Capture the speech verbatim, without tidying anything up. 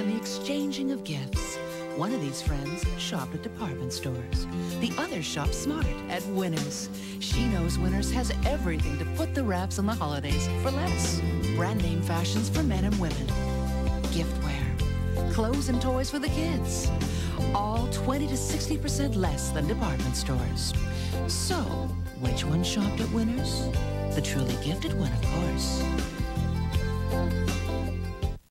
and the exchanging of gifts. One of these friends shop at department stores. The other shops smart at Winners. She knows Winners has everything to put the wraps on the holidays for less. Brand name fashions for men and women. Giftware. Clothes and toys for the kids. All twenty to sixty percent less than department stores. So, which one shopped at Winners? The truly gifted one, of course.